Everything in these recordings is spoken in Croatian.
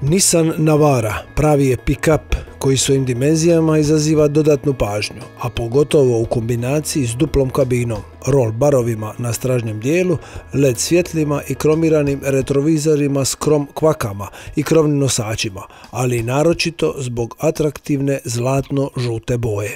Nissan Navara pravi je pick-up koji svojim dimenzijama izaziva dodatnu pažnju, a pogotovo u kombinaciji s duplom kabinom, roll barovima na stražnjem dijelu, LED svjetlima i kromiranim retrovizorima s krom kvakama i krovnim nosačima, ali i naročito zbog atraktivne zlatno-žute boje.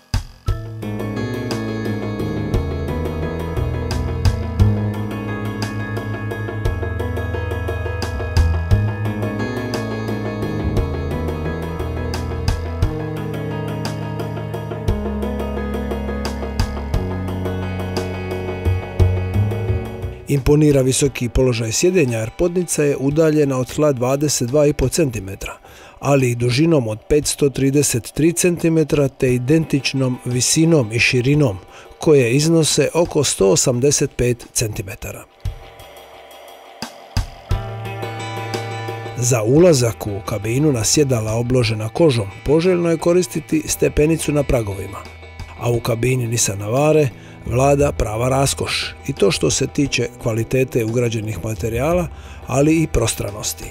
Imponira visoki položaj sjedenja jer podnica je udaljena od tla 22,5 cm, ali i dužinom od 533 cm te identičnom visinom i širinom koje iznose oko 185 cm. Za ulazak u kabinu na sjedala obložena kožom poželjno je koristiti stepenicu na pragovima, a u kabini Nissan Navare vlada prava raskoš i to što se tiče kvalitete ugrađenih materijala, ali i prostranosti.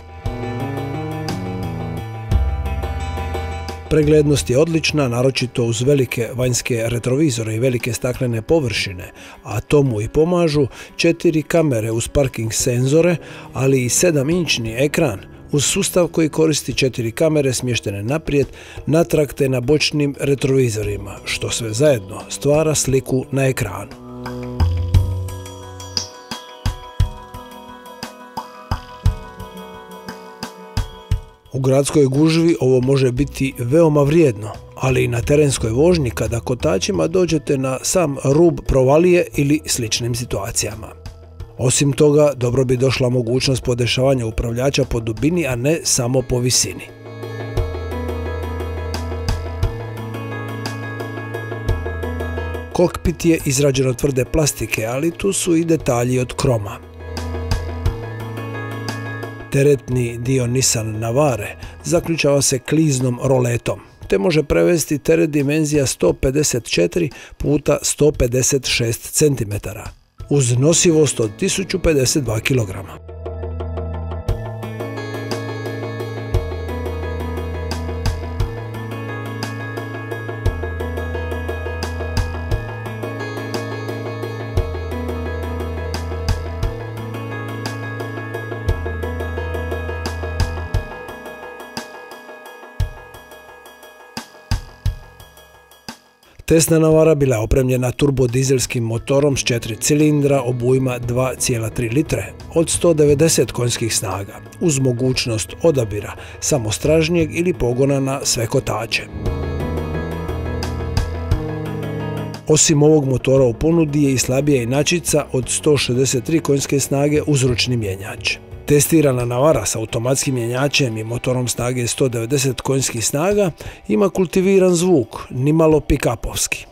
Preglednost je odlična, naročito uz velike vanjske retrovizore i velike staklene površine, a tomu i pomažu 4 kamere uz parking senzore, ali i 7-inčni ekran uz sustav koji koristi 4 kamere smještene naprijed, natrag te na bočnim retrovizorima, što sve zajedno stvara sliku na ekranu. U gradskoj gužvi ovo može biti veoma vrijedno, ali i na terenskoj vožnji kada kotačima dođete na sam rub provalije ili sličnim situacijama. Osim toga, dobro bi došla mogućnost podešavanja upravljača po dubini, a ne samo po visini. Kokpit je izrađen od tvrde plastike, ali tu su i detalji od kroma. Teretni dio Nissan Navare zaključava se kliznom roletom, te može prevesti teret dimenzija 154 puta 156 cm. uz nosivost od 1052 kg. Tesla Navara bila je opremljena turbodizelskim motorom s 4 cilindra obujma 2,3 litre od 190 konjskih snaga, uz mogućnost odabira samostražnjeg ili pogona na sve kotače. Osim ovog motora u ponudi je i slabija inačica od 163 konjske snage uz ručni mjenjač. Testirana Navara s automatskim mjenjačem i motorom snage 190 konjskih snaga ima kultiviran zvuk, nimalo pick-upovski.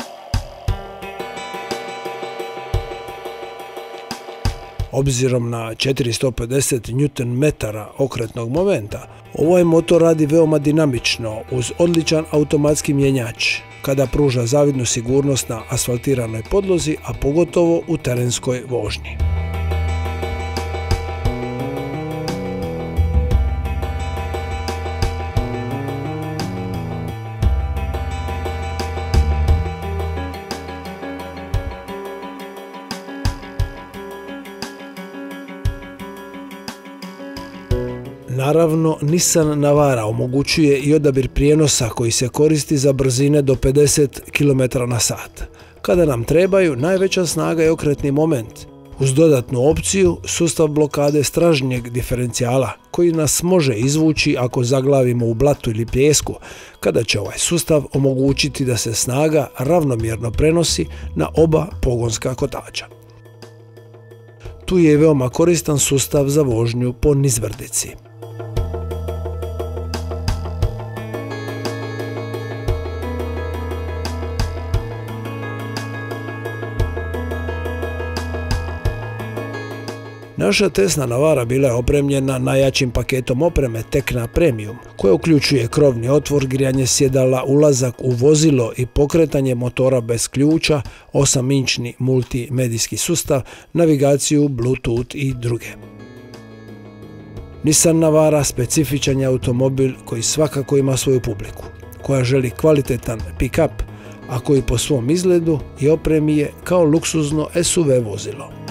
Obzirom na 450 Nm okretnog momenta, ovaj motor radi veoma dinamično uz odličan automatski mjenjač, kada pruža zavidnu sigurnost na asfaltiranoj podlozi, a pogotovo u terenskoj vožnji. Naravno, Nissan Navara omogućuje i odabir prijenosa koji se koristi za brzine do 50 km/h. Kada nam trebaju, najveća snaga je okretni moment. Uz dodatnu opciju, sustav blokade stražnjeg diferencijala koji nas može izvući ako zaglavimo u blatu ili pijesku, kada će ovaj sustav omogućiti da se snaga ravnomjerno prenosi na oba pogonska kotača. Tu je veoma koristan sustav za vožnju po nizbrdici. Naša Tesla Navara bila je opremljena najjačim paketom opreme Tecna Premium, koja uključuje krovni otvor, grijanje sjedala, ulazak u vozilo i pokretanje motora bez ključa, 8-inčni multimedijski sustav, navigaciju, Bluetooth i druge. Nissan Navara specifičan je automobil koji svakako ima svoju publiku, koja želi kvalitetan pick-up, a koji po svom izgledu i opremi je kao luksuzno SUV vozilo.